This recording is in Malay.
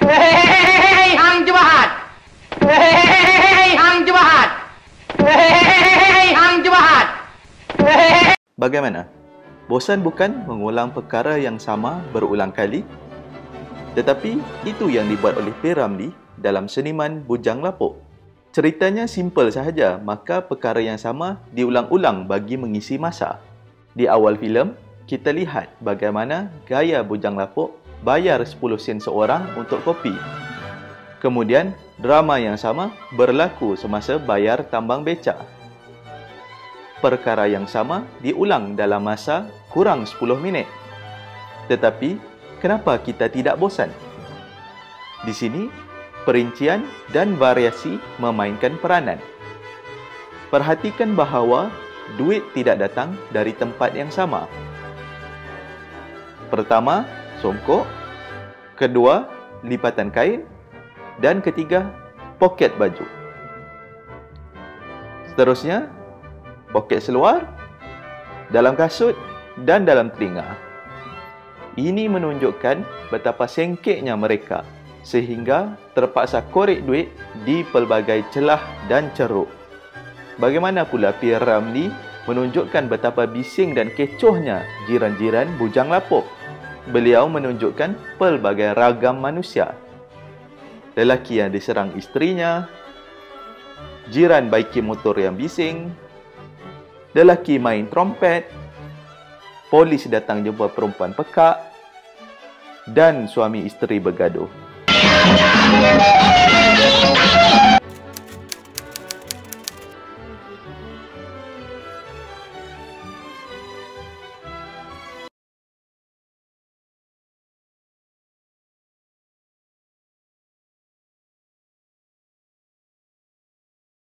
Hei, hang jahat! Hei, hang jahat! Hei, hang jahat! Bagaimana? Bosan bukan mengulang perkara yang sama berulang kali? Tetapi itu yang dibuat oleh P. Ramlee dalam Seniman Bujang Lapuk. Ceritanya simple sahaja, maka perkara yang sama diulang-ulang bagi mengisi masa. Di awal filem, kita lihat bagaimana gaya Bujang Lapuk bayar 10 sen seorang untuk kopi. Kemudian, drama yang sama berlaku semasa bayar tambang becak. Perkara yang sama diulang dalam masa kurang 10 minit. Tetapi, kenapa kita tidak bosan? Di sini, perincian dan variasi memainkan peranan. Perhatikan bahawa duit tidak datang dari tempat yang sama. Pertama, songkok. Kedua, lipatan kain. Dan ketiga, poket baju. Seterusnya, poket seluar, dalam kasut dan dalam telinga. Ini menunjukkan betapa sengkeknya mereka sehingga terpaksa korek duit di pelbagai celah dan ceruk. Bagaimana pula P. Ramlee menunjukkan betapa bising dan kecohnya jiran-jiran Bujang Lapuk. Beliau menunjukkan pelbagai ragam manusia. Lelaki yang diserang isterinya, jiran baiki motor yang bising, lelaki main trompet, polis datang jumpa perempuan pekak, dan suami isteri bergaduh.